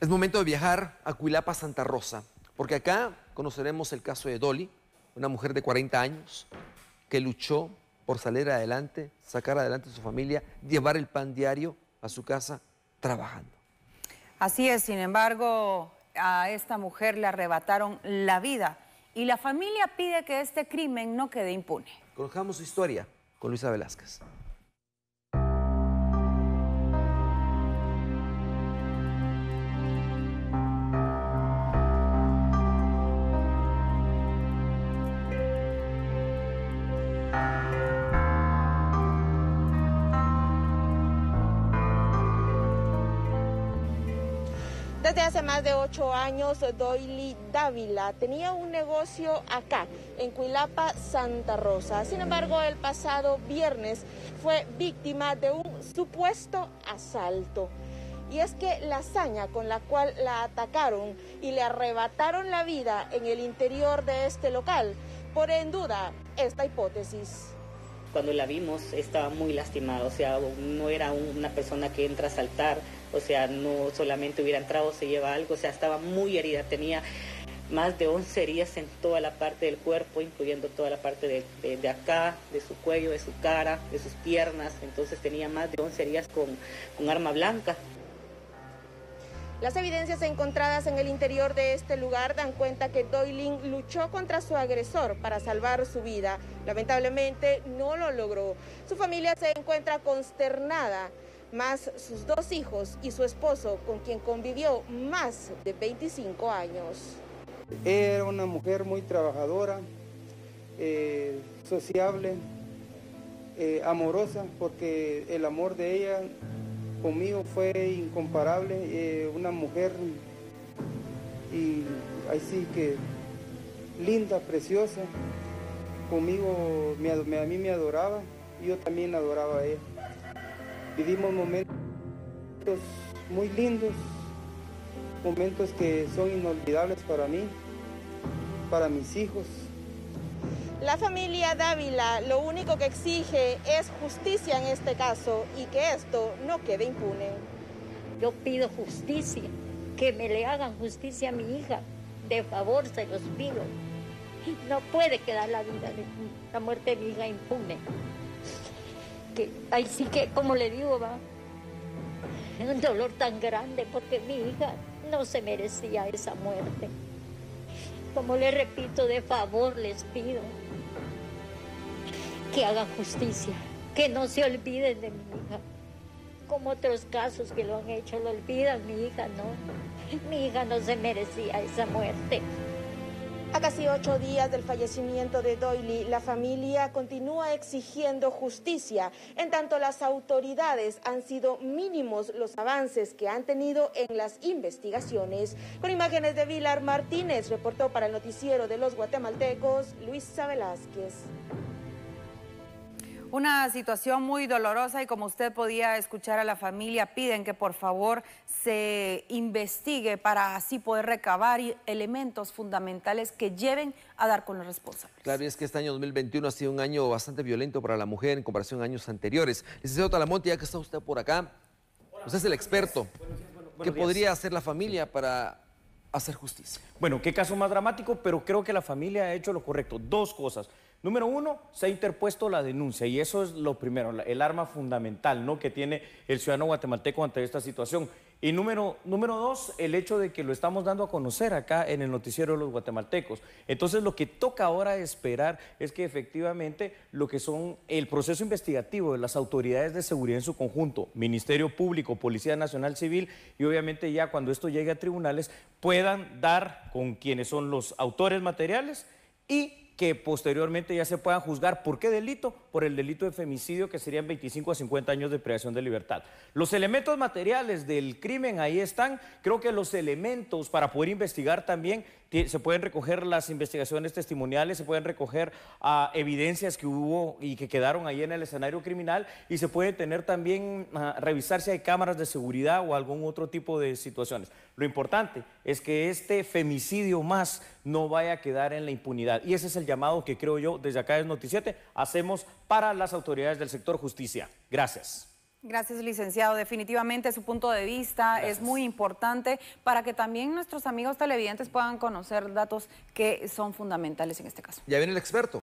Es momento de viajar a Cuilapa, Santa Rosa, porque acá conoceremos el caso de Dolly, una mujer de 40 años que luchó por salir adelante, sacar adelante a su familia, llevar el pan diario a su casa trabajando. Así es, sin embargo, a esta mujer le arrebataron la vida y la familia pide que este crimen no quede impune. Conozcamos su historia con Luisa Velázquez. Desde hace más de 8 años, Dolly Dávila tenía un negocio acá, en Cuilapa, Santa Rosa. Sin embargo, el pasado viernes fue víctima de un supuesto asalto. Y es que la hazaña con la cual la atacaron y le arrebataron la vida en el interior de este local pone en duda esta hipótesis. Cuando la vimos estaba muy lastimada, o sea, no era una persona que entra a asaltar, o sea, no solamente hubiera entrado, se lleva algo, o sea, estaba muy herida, tenía más de 11 heridas en toda la parte del cuerpo, incluyendo toda la parte de acá, de su cuello, de su cara, de sus piernas, entonces tenía más de 11 heridas con arma blanca. Las evidencias encontradas en el interior de este lugar dan cuenta que Dolly luchó contra su agresor para salvar su vida. Lamentablemente no lo logró. Su familia se encuentra consternada, más sus 2 hijos y su esposo, con quien convivió más de 25 años. Era una mujer muy trabajadora, sociable, amorosa, porque el amor de ella conmigo fue incomparable, una mujer y así que linda, preciosa, conmigo a mí me adoraba y yo también adoraba a ella. Vivimos momentos muy lindos, momentos que son inolvidables para mí, para mis hijos. La familia Dávila lo único que exige es justicia en este caso y que esto no quede impune. Yo pido justicia, que me le hagan justicia a mi hija, de favor se los pido. No puede quedar la muerte de mi hija impune. Que ahí sí que, como le digo, va, es un dolor tan grande porque mi hija no se merecía esa muerte. Como le repito, de favor les pido que hagan justicia, que no se olviden de mi hija. Como otros casos que lo han hecho, lo olvidan, mi hija no. Mi hija no se merecía esa muerte. A casi 8 días del fallecimiento de Dolly, la familia continúa exigiendo justicia. En tanto, las autoridades han sido mínimos los avances que han tenido en las investigaciones. Con imágenes de Vilar Martínez, reportó para el noticiero de los guatemaltecos, Luisa Velázquez. Una situación muy dolorosa y como usted podía escuchar a la familia, piden que por favor se investigue para así poder recabar elementos fundamentales que lleven a dar con los responsables. Claro, y es que este año 2021 ha sido un año bastante violento para la mujer en comparación a años anteriores. Licenciado Talamonte, ya que está usted por acá, usted es el experto. ¿Qué podría hacer la familia para hacer justicia? Bueno, qué caso más dramático, pero creo que la familia ha hecho lo correcto. 2 cosas. Número 1, se ha interpuesto la denuncia y eso es lo primero, el arma fundamental, ¿no?, que tiene el ciudadano guatemalteco ante esta situación. Y número 2, el hecho de que lo estamos dando a conocer acá en el noticiero de los guatemaltecos. Entonces lo que toca ahora esperar es que efectivamente lo que son el proceso investigativo de las autoridades de seguridad en su conjunto, Ministerio Público, Policía Nacional Civil y obviamente ya cuando esto llegue a tribunales puedan dar con quienes son los autores materiales y que posteriormente ya se puedan juzgar. ¿Por qué delito? Por el delito de femicidio, que serían 25 a 50 años de privación de libertad. Los elementos materiales del crimen ahí están. Creo que los elementos para poder investigar también, se pueden recoger las investigaciones testimoniales, se pueden recoger evidencias que hubo y que quedaron ahí en el escenario criminal y se puede tener también, revisar si hay cámaras de seguridad o algún otro tipo de situaciones. Lo importante es que este femicidio más no vaya a quedar en la impunidad y ese es el llamado que creo yo desde acá es Noticiete hacemos para las autoridades del sector justicia. Gracias. Gracias, licenciado. Definitivamente su punto de vista es muy importante para que también nuestros amigos televidentes puedan conocer datos que son fundamentales en este caso. Ya viene el experto.